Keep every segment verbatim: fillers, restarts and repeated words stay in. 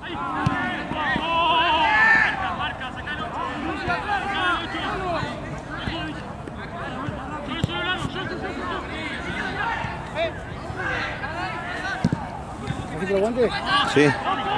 ¿Así que lo aguante? Sí.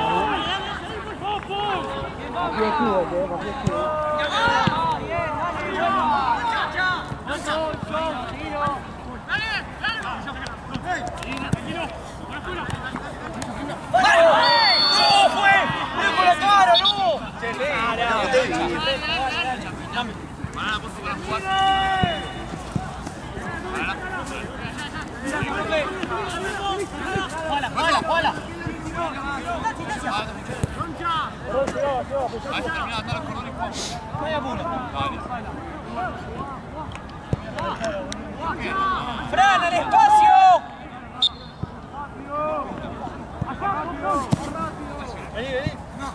¡Fran, al espacio! Vení, vení.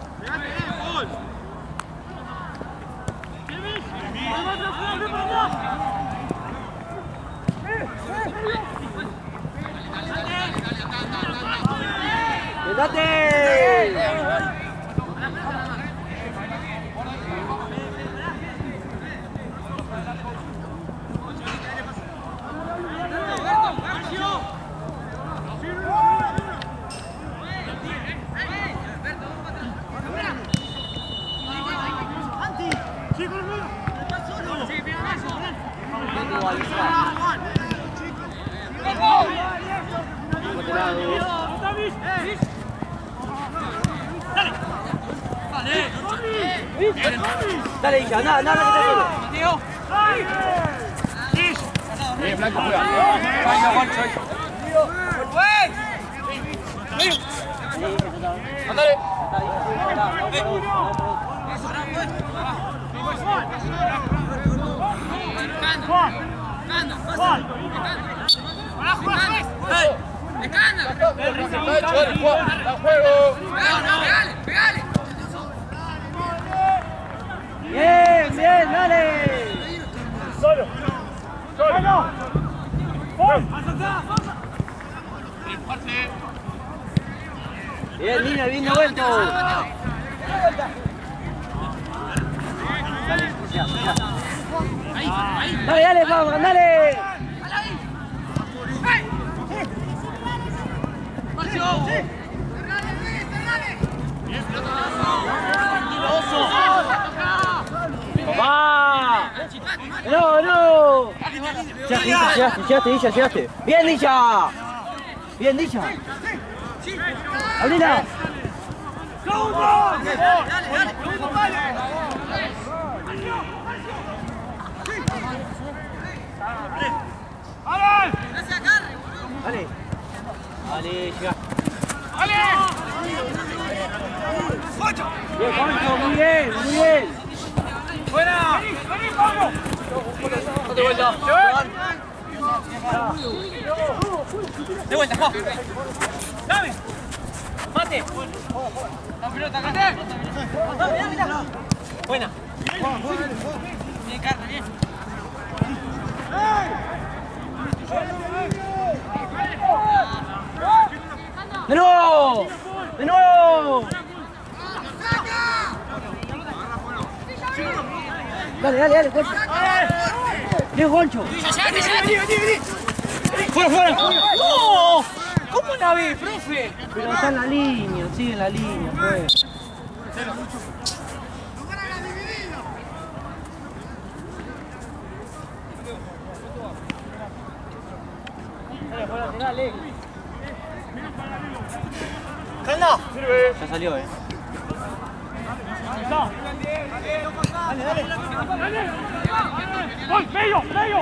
Dale, hija, nada, nada, que te solo. Mateo. Bien, Blanco, juega. Andale. Bien, bien, dale. Solo. Solo. Bien, niña, bien de vuelta. Dale, ya, ya. Dale, dale, vamos, dale. ¡Va! ¡No, no! Ya, llegaste, llegaste, Dilla, llegaste. ¡Bien, Dilla! ¡Bien, Dilla! ¡Abrila! Dale, dale, Dale. Dale, llega. Bien, Concho, muy bien, muy bien. ¡Buena! De vuelta. De vuelta, Juan. Dame. Mate. La pelota, acá. Buena. Bien, Carlos, bien. ¡De nuevo! ¡De nuevo! Dale, dale, dale, Concho. Bien, Concho. ¡Fuera, fuera! ¡No! ¿Cómo la ve, profe? Pero está en la línea, sigue en la línea, pues. ¡Calma! Ya salió, eh. Dale, dale. Dale. ¡Gol! ¡Medio! ¡Medio!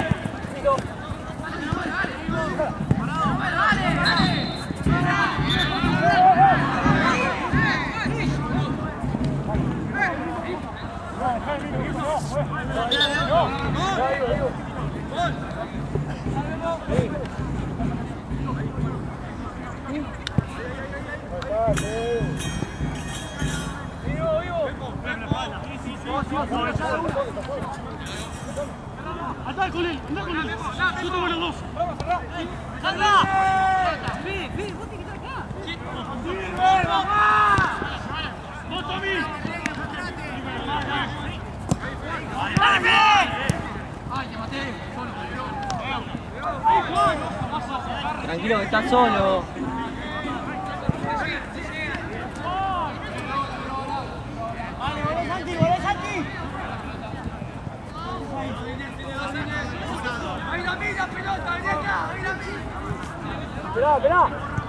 ¡Anda con él! ¡Anda con él! ¡Yo tengo los dos! ¡Anda! ¡Ven, ven! ¡Vos tenés que estar acá! ¡Sí! está solo. Vale, vale, Santi, vale, Santi. Ahí la mira, pelota, ven acá, ahí la mira. Esperá, esperá.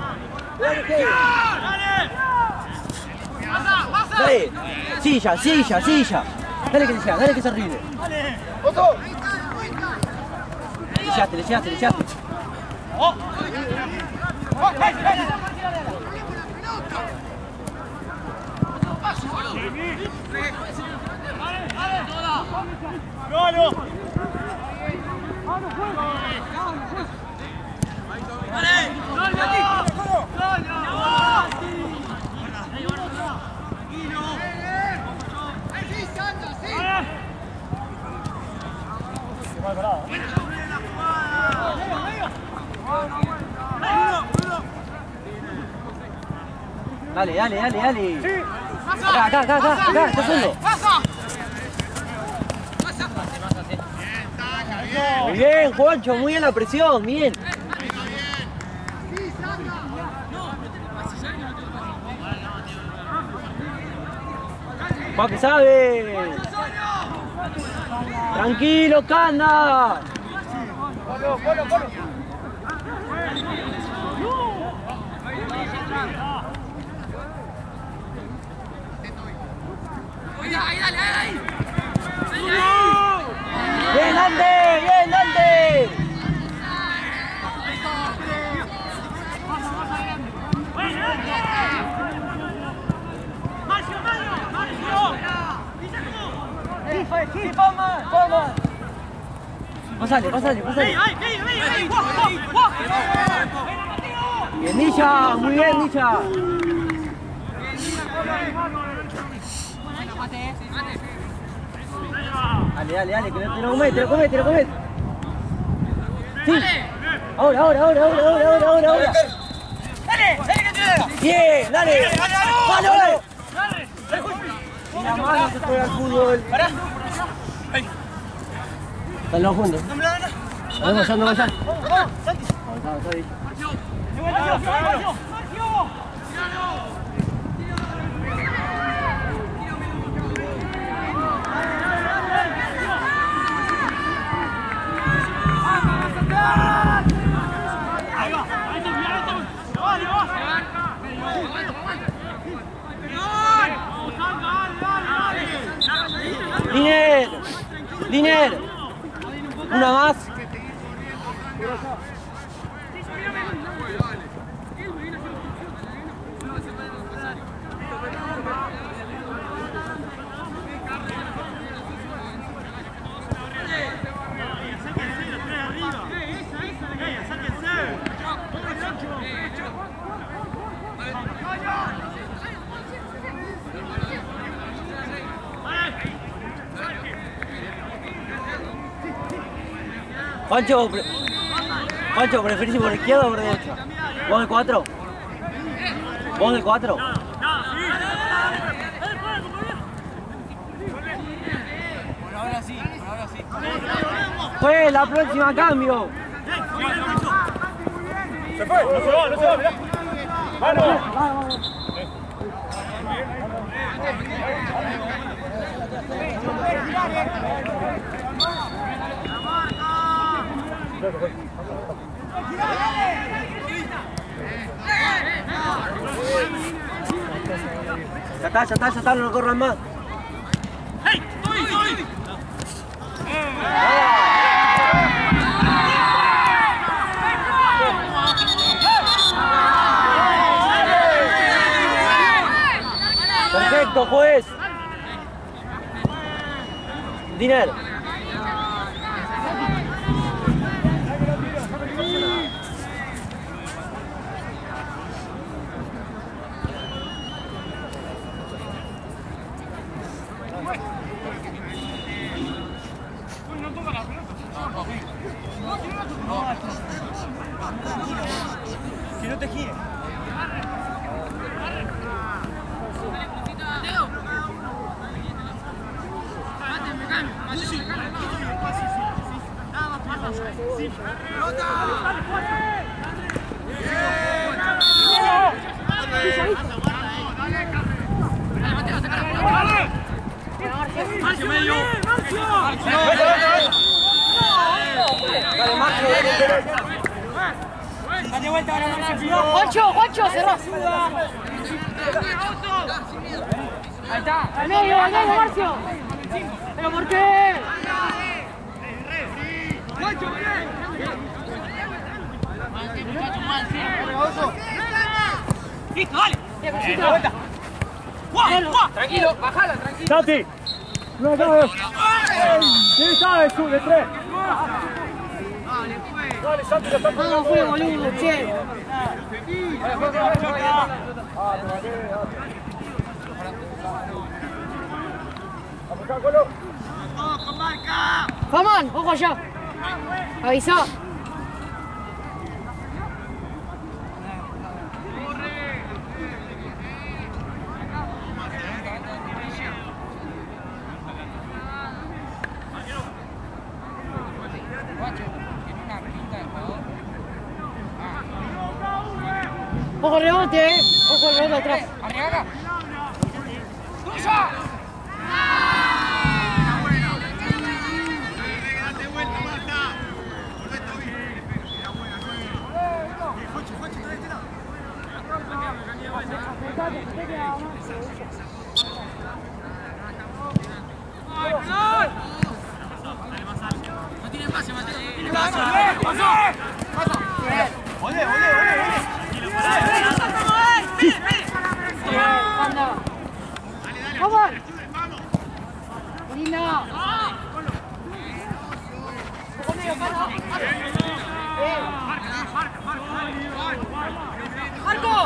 ¡Dale! ¡Pasa, pasa! Dale. Silla, silla, silla. Dale que le sea, dale que se ríe. ¡Dale! ¡Oso! Le llegaste, le llegaste, le llegaste. ¡Oh! ¡Oh! ¡Hey, hey! ¡Golo! Dale, dale, dale, dale. Acá, acá, acá, acá, acá, está solo. Muy bien, Juancho, muy bien la presión, bien. Pa' que sabe. Tranquilo, Canda. ¡Colo, colo, colo! Ahí, dale, ahí. Bien, Dante, bien, Dante. ¡Marcio, Mario! ¡Marcio! Sí, palma, palma. Pasale, pasale, pasale. ¡Ey, ey, ey, ey! ¡Guau, guau, guau! Bien, Nisha, muy bien, Nisha. Dale, dale, dale, que te lo comete, te lo comete, te lo comete. Sí. Ahora, ahora, ahora, ahora, ahora, ahora, ahora, ahora. ¡Dale! ¡Dale que te llega! Bien, dale. ¡Dale, Dale, dale. dale! Y la mano se juega al fútbol. ¡Pará! Están los juntos. ¡No me la dan! No vayan, no vayan. ¡Vamos, vamos! ¡Santi! Avanzá, avanzá, ¡De vuelta, Marcio! ¡Marcio! ¡Marcio! Ahí va, ahí está, ahí está. ¡Vale, va! Liner, Liner. Una más. Pancho, pre... Pancho, ¿preferís por izquierda o por derecha? ¿Vos de cuatro? ¿Vos de cuatro? Por ahora sí, por ahora sí. Pues la próxima cambio. Se fue, no se va, no se va, mirá. ¡Vamos! Ya está, ya está, ya está, no corran más. ¡Hey! ¡Estoy, estoy! Perfecto, juez. Dinero. Que no te gire. ¡Pelota! Marcio, medio. Dale, Marcio, Dale vuelta ahora, Marcio. Juancho, Juancho, cerrá. Ahí está. Al medio, al medio, Marcio. ¿Pero por qué? Juancho, bien. Listo, dale. Bien, vuelta. Tranquilo, bajala, tranquilo. Santi. No, no. ¿Quién sabe su de tres? Dale, Santi, lo está No, fue boludo, che. Faman, ojo allá. Avisa. Ojo el rebote, eh. Ojo el rebote atrás. Arriaga. ¡Tuya! No tiene espacio, Mateo. No tiene ¡Pasó! espacio. ¡Pasó! Olé, olé, olé. Anda. Vamos. Linda. Ojo medio, para. Marco.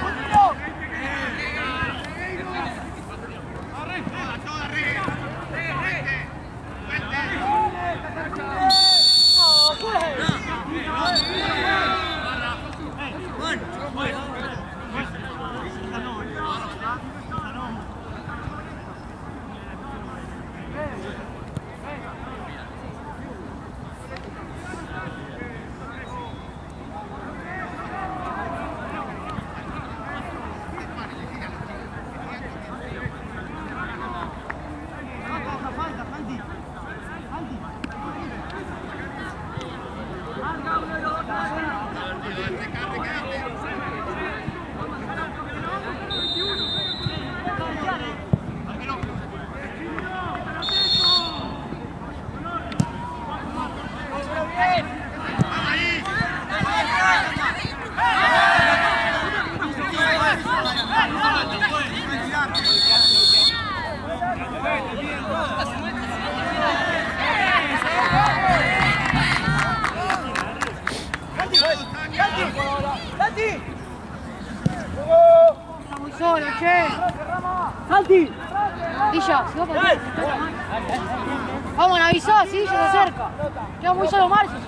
Muy solo, che. Santi. Villa, si va para allá. Vamos, avisá, sí, se acerca. Queda muy solo Marcio.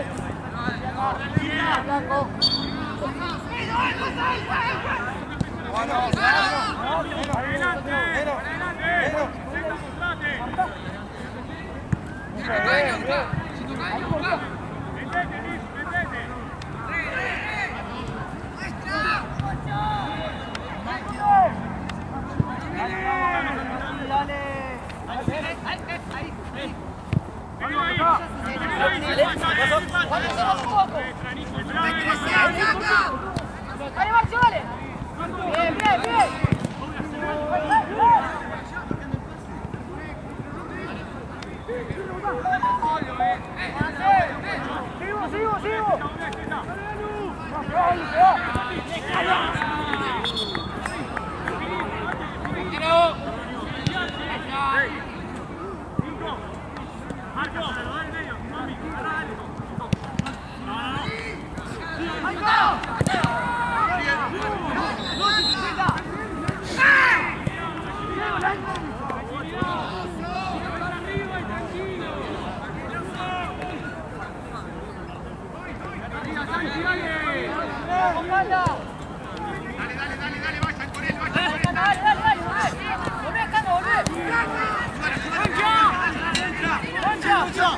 Dale, Marcio, dale. Bien, bien, bien. Sigo, sigo, sigo. Marco, se lo da en medio. Mami, dale. Dale, dale, dale, dale, vayan con él, vayan con él. Dale, dale, dale, volvé. Volvé, Cano, volvé. ¡Concha! ¡Concha!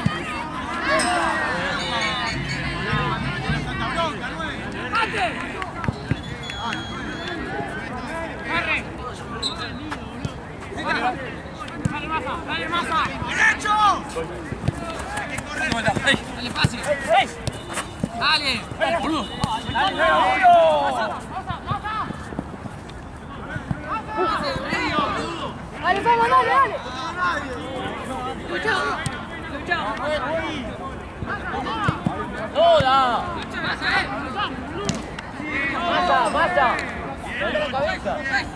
¡Mate! ¡Corre! Dale, vamos, dale, dale. ¡Toda! ¡Masa, masa! ¡Dale la cabeza!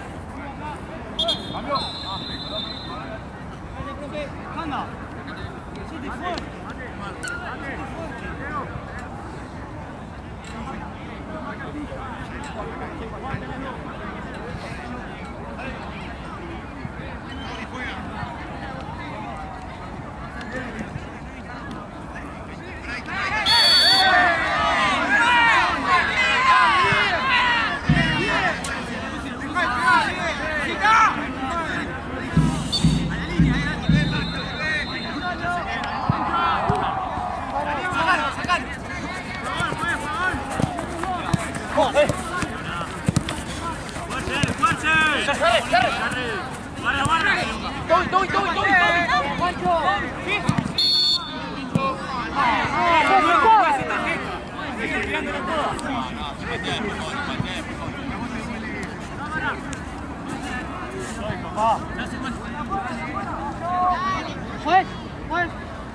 Juez, juez.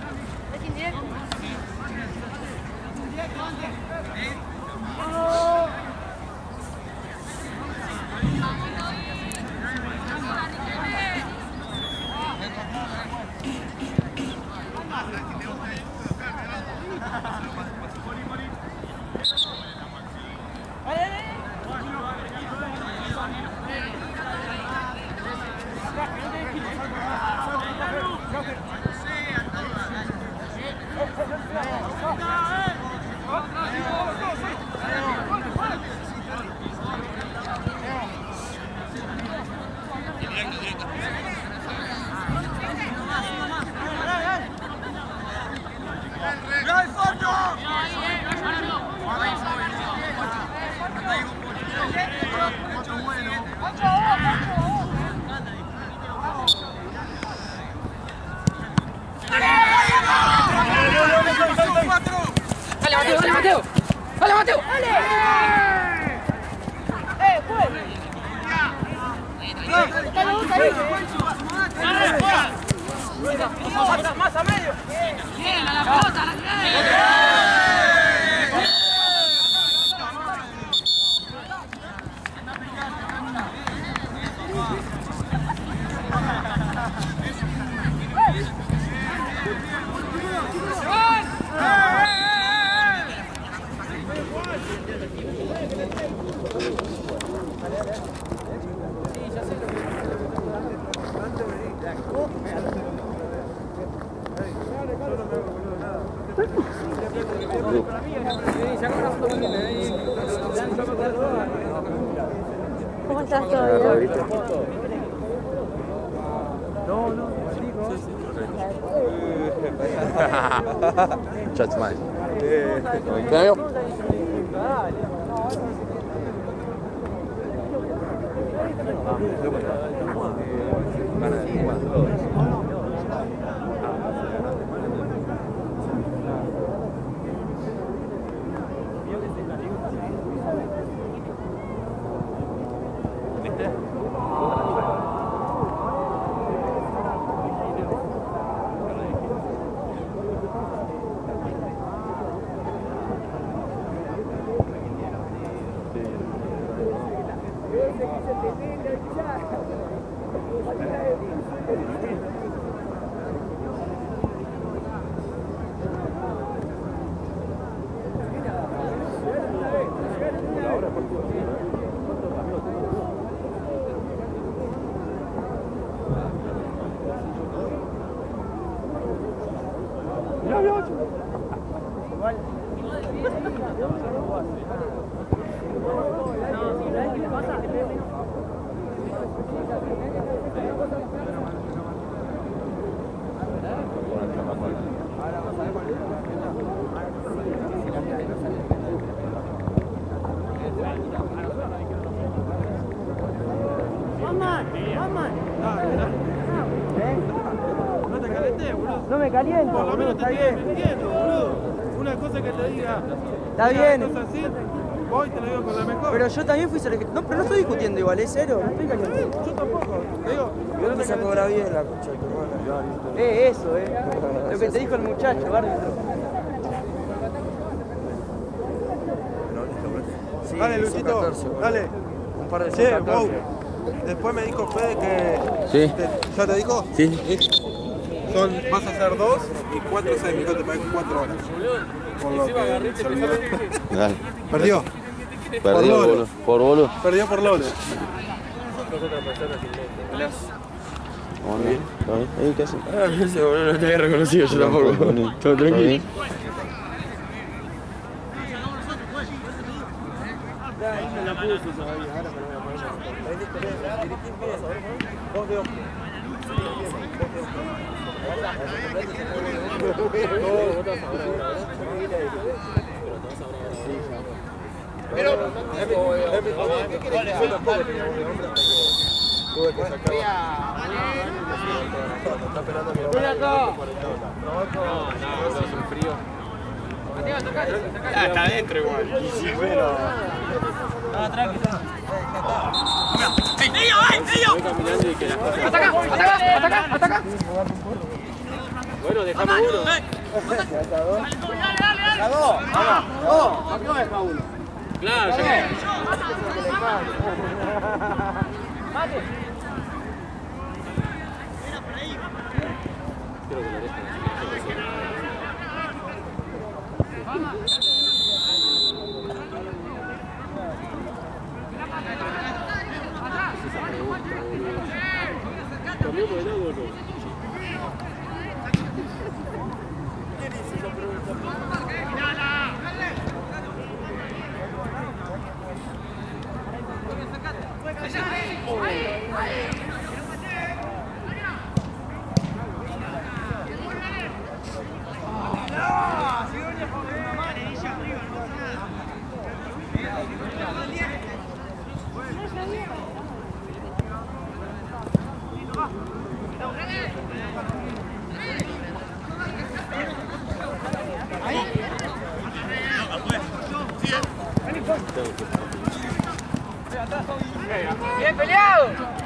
¡Dale, Mateo! ¡Dale! ¡Eh, juez! ¡Está la boca ahí! ¡Dale, fuera! ¡Más, más a medio! ¡Bien, a la pelota, a la ¿Cómo estás todavía? No, no, Chat smile. No me caliento, boludo, está bien. Una cosa que te diga. Está bien. Así, Voy, te lo digo con la mejor. Pero yo también fui seleccionado. No, pero no estoy discutiendo igual, es cero, no estoy caliente. Yo tampoco. Te digo, Yo no se cobra bien la concha de tu hermana. Eh, eso, eh. Lo que te dijo el muchacho, árbitro. Sí, dale, Luisito, catorce, dale. Un par de Che, catorce. wow. Después me dijo Fede que... Sí. Te- ¿Ya te dijo? Sí. Son, vas a hacer dos y cuatro semis, no te pagan cuatro horas. Por lo que se olvidó. Dale. Perdió. Perdió, Lolo. boludo. Por boludo. Perdió por Lole. ¿Cómo bien? ¿Todo bien? ¿Eh? ¿Qué haces? Ah, ese boludo no te había reconocido yo tampoco. Todo tranquilo. Tuve que sacar. Está esperando que Ah, está adentro igual. Y si pero. Ataca, ataca, ataca, ataca. Bueno, dejame uno. Claro, ya. Bien peleado.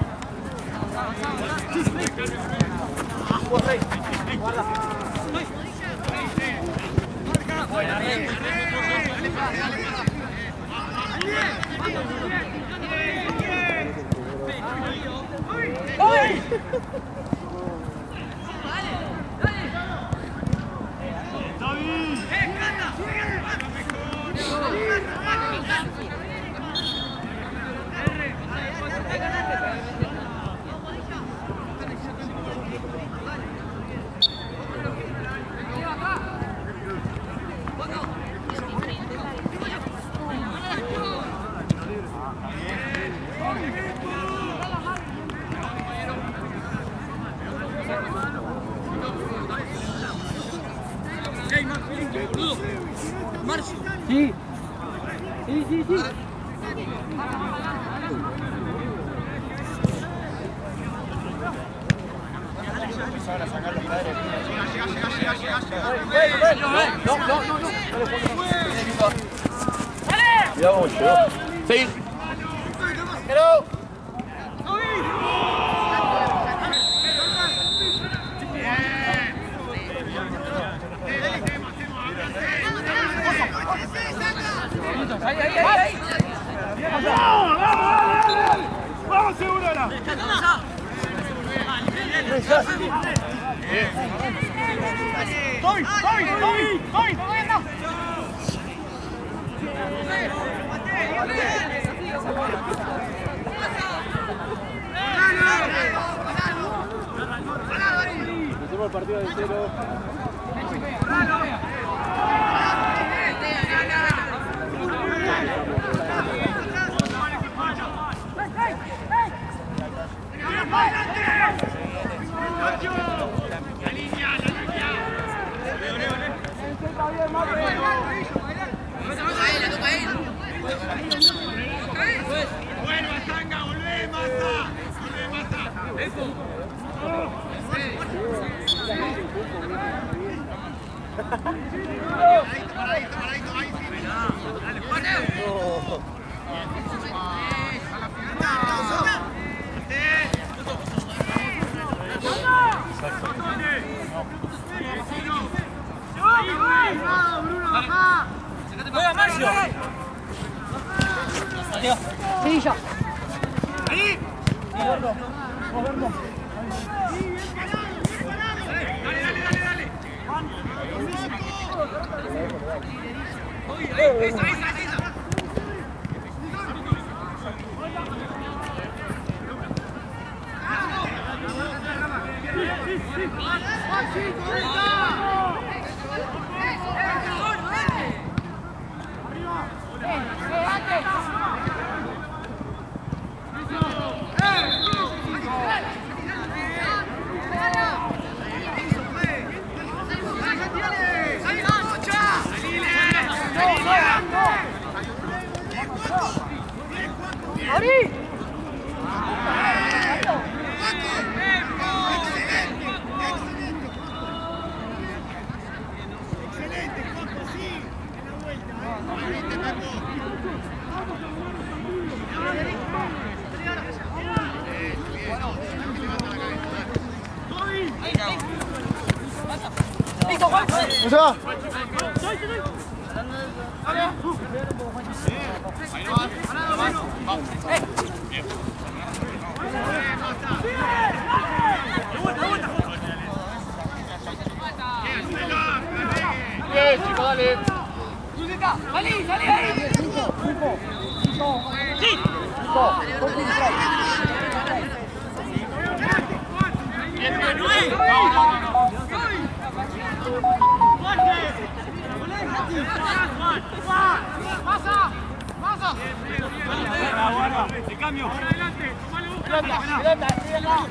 Sí. Sí, sí, sí. No, no, no, no. Cuidado cómo llegó. Sí. Ahí, ahí, ahí, ahí. ¡Vamos, Segurona! ¡Estoy! ¡Estoy! ¡Estoy! ¡Estoy! Hacemos el partido de cero. Bueno, Tanga, volvé, Massa. Volvé, Massa. ¡Juega Marcio! Sevilla. ¡Ahí! Dale, dale, dale, dale. Oye, esa, esa, esa. ¡Abrí! ¡No se va! Bien, chico, dale. ¡Salí, salí ahí! ¡Sí! ¡Bien, bien, Luis! ¡No, no, no! ¡Pasa! ¡Pasa! ¡De cambio! ¡Adelante! ¡Tomale un ¡Pelota! ¡Pelota! ¡Pelota!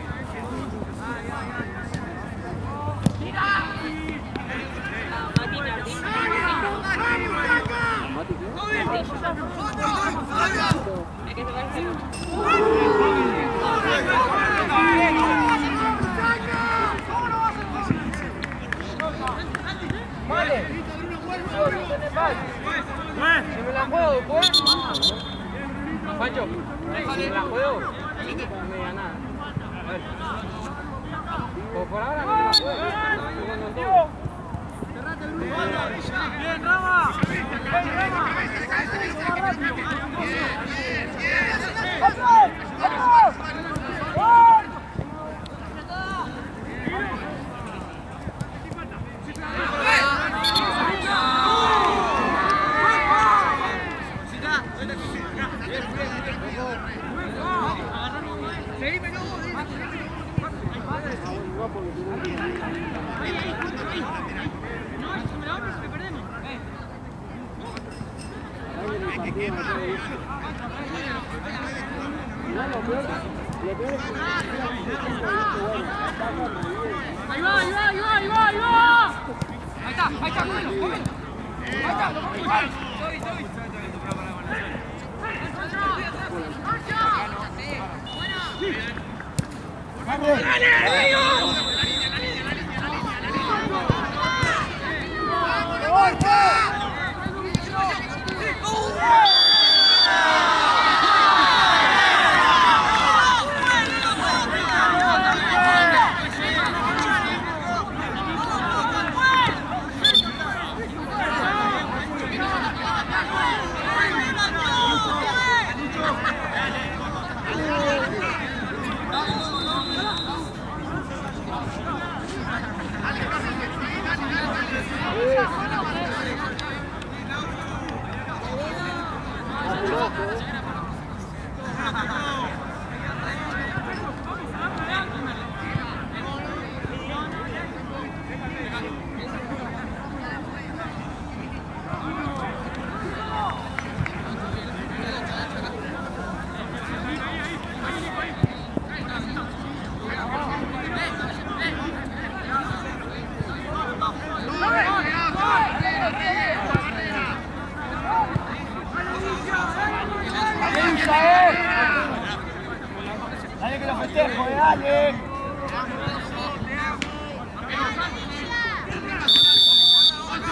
Vale. Si me la juego después. Pancho, si me la juego, no me diga nada. A ver. Por, por ahora no me la juego. ¡Bien, Rama! Ahí va, ahí va, ahí va, ahí va, ahí va. Ahí está, ahí está, cómelo, cómelo. Ahí está, lo comí. Soy, soy. ¡Dale, amigo! Dale que lo festejo, eh, dale.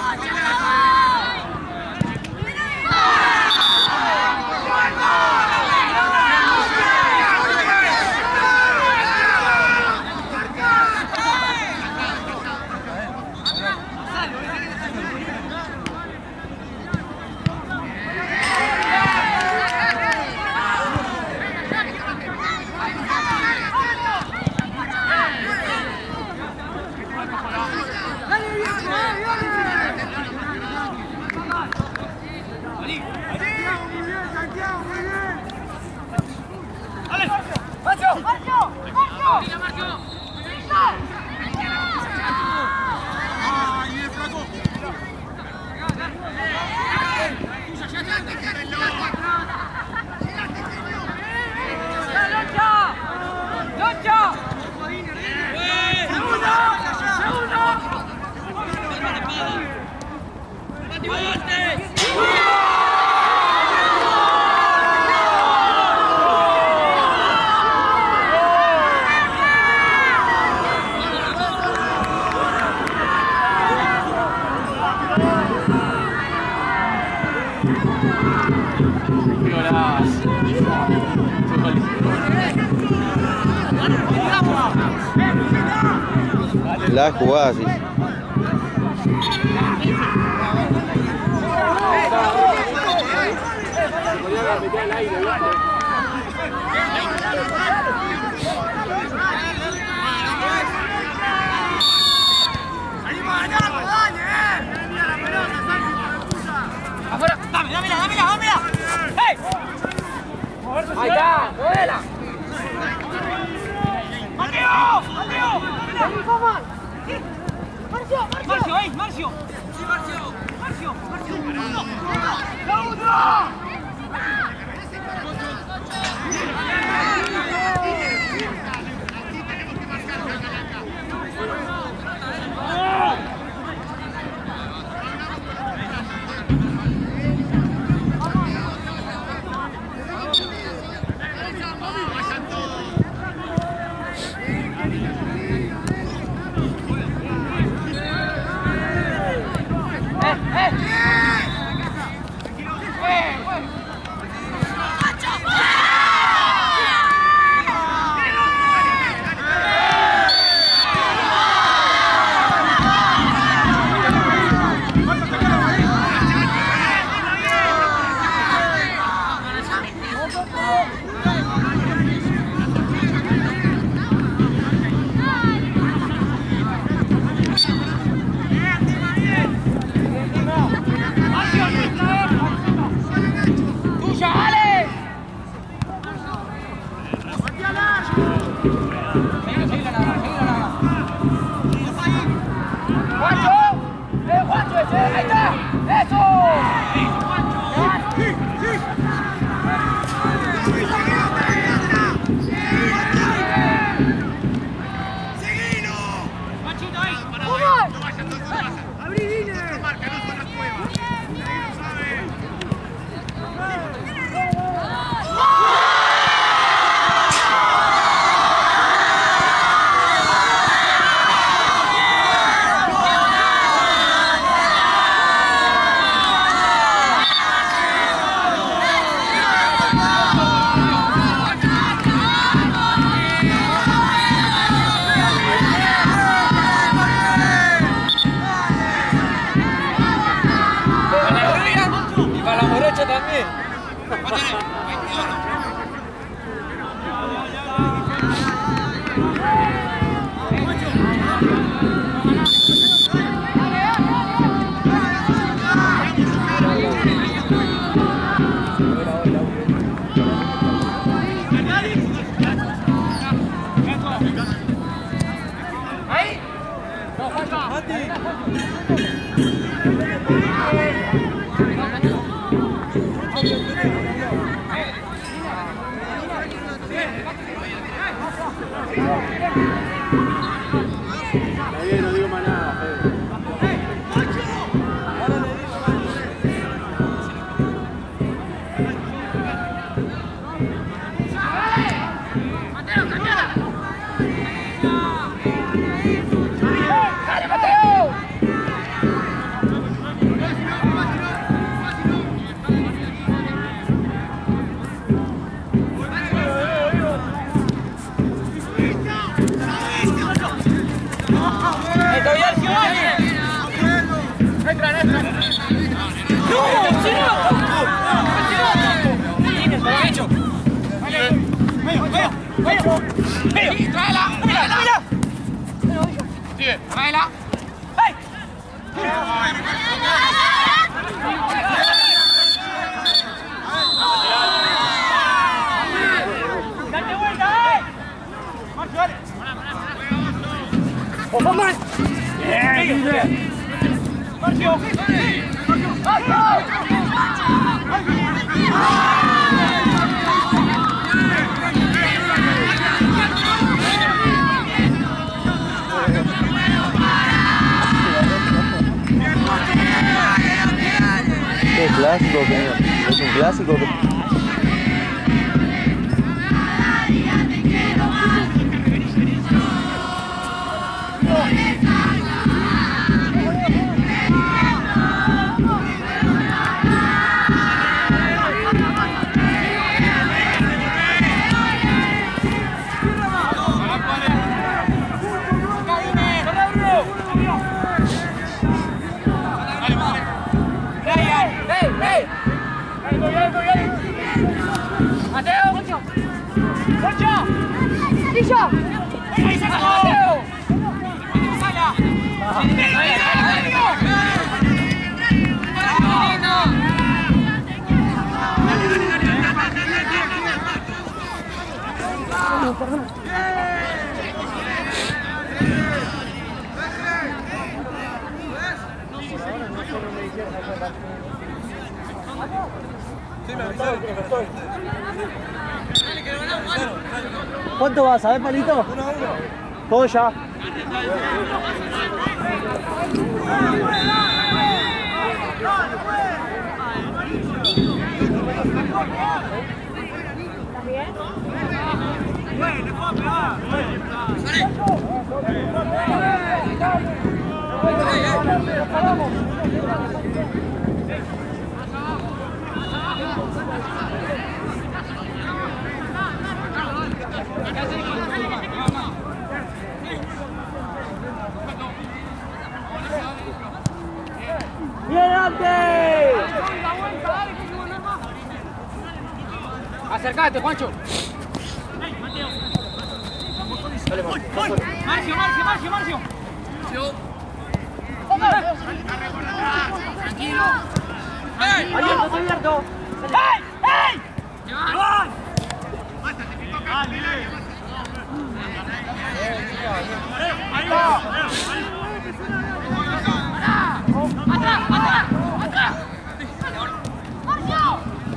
La jugada, sí. Afuera, dame, dámela, dámela, dámela. ¡Hey! Ahí está, ¡cógela! ¡Mateo! ¡Mateo! ¡Marcio! ¡Marcio! ¡Ey! ¡Marcio! ¡Sí, Marcio! ¡Marcio! ¡Marcio! ¡La otra! No digo más nada, Fede. ¡Dale, Mateo! ¡Date vuelta, eh! ¡Marcio, dale! ¡Ojo, man! ¡Bien, bien! ¡Marcio! Qué clásico, que es un clásico que... ¿Cuánto vas? ¿Sabes, Palito? Uno a uno. Todo ya. ¡Bien, Ante! Acercate, Juancho. Marcio, Marcio, Marcio, Marcio. Tranquilo. ¡Abierto, está abierto! ¡Ey! ¡Ey! ¡Ay! ¡Ahí va! ¡Atrás, atrás, atrás! ¡Marcio!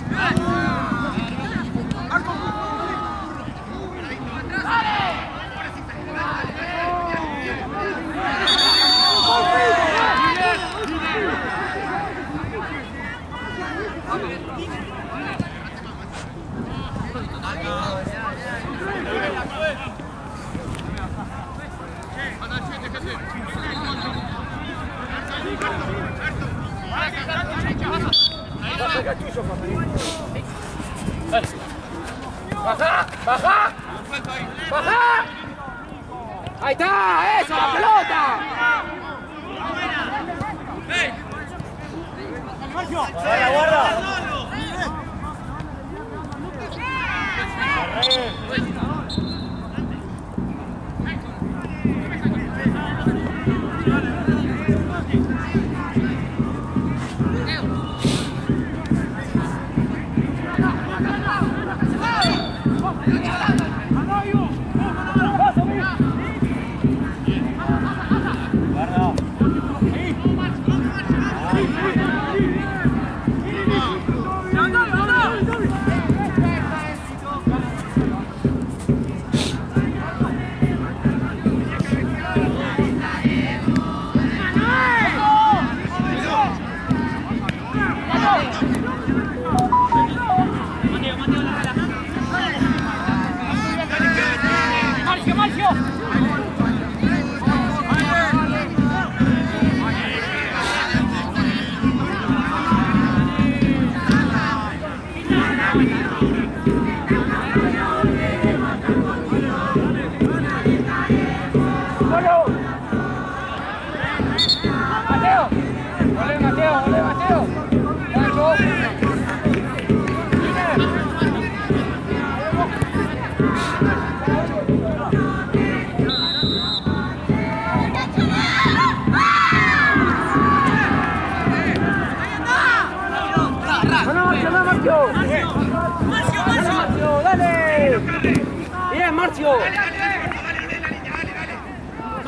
¡Baja! ¡Baja! ¡Baja! ¡Ahí está! ¡Eso, la pelota! ¡Guarda, guarda! ¡Marcio, Marcio! Mateo. ¡Ole, Mateo!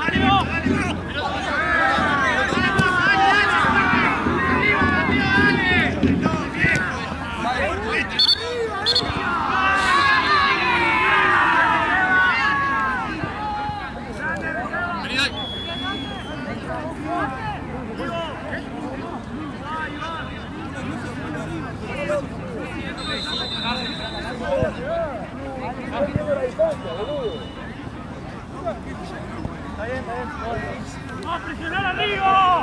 ¡Vamos a presionar arriba!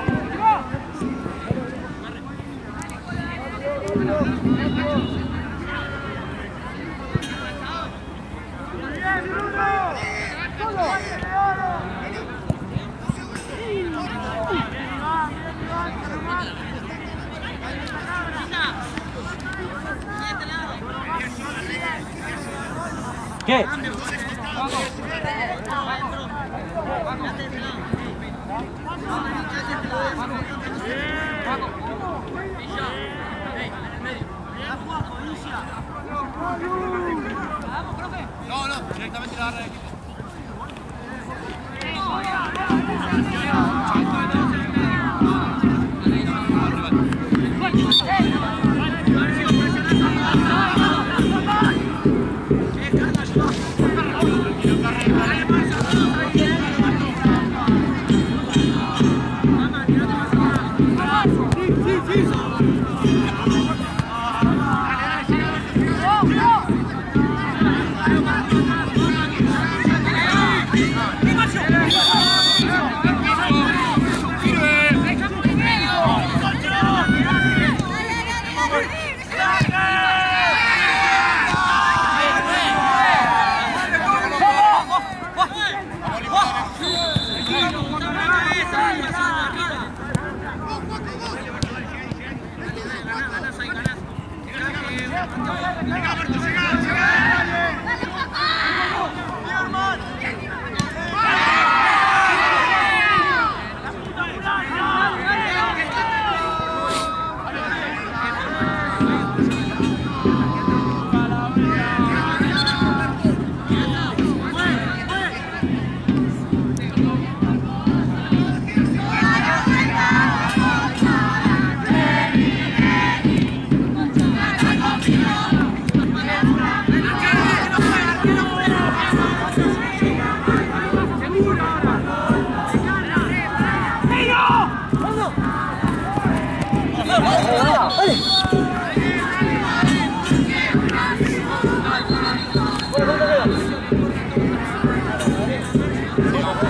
¿Qué? No, no, directamente la barra de equipo. Bueno, ¿cuánto queda?